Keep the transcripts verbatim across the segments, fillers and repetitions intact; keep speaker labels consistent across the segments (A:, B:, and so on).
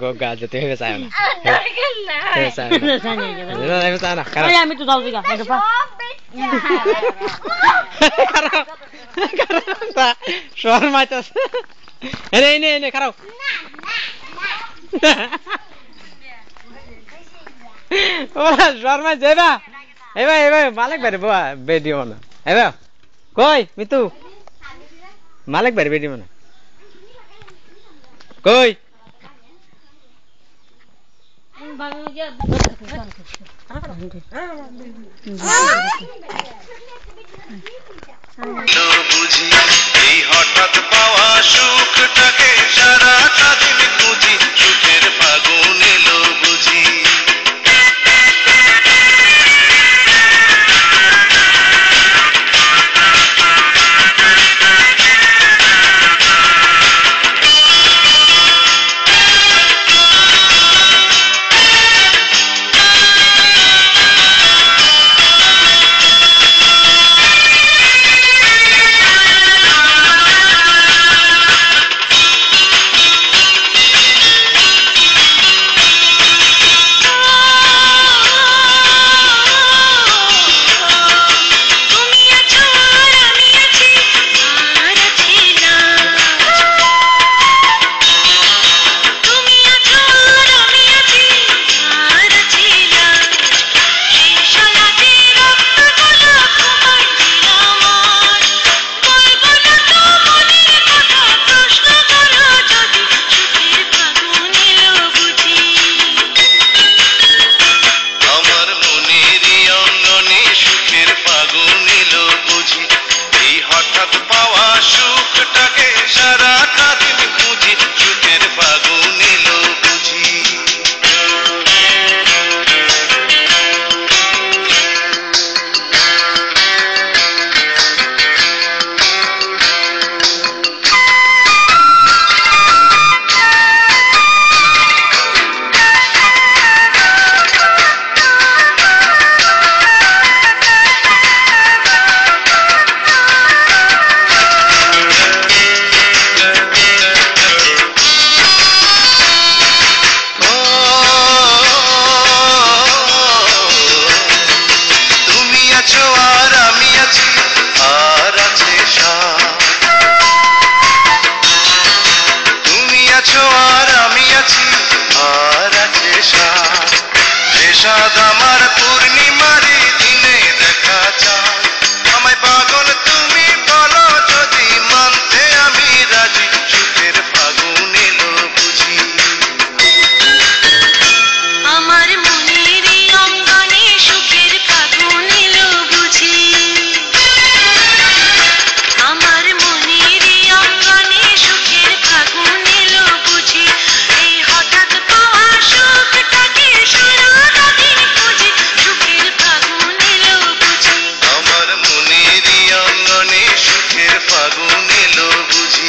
A: गोगा जति हेबे चायो ना हेबे चायो ना हेबे चायो ना
B: ओए हामी त जल्दी गा हेर पा
A: ता शर्मा छ हेरे हेने हेने खराउ ओला शर्मा जेबा हेबे हेबे मालिक भरे बुआ बेडी होना हेबे कोई मितु मालिक भरे बेडी होना कोई
C: लो बुझी এই হঠাৎ পাওয়া সুখটাকে সারা দিন খুঁজি সুখের ফাগুন এলো বুঝি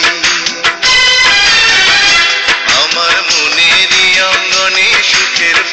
C: সুখের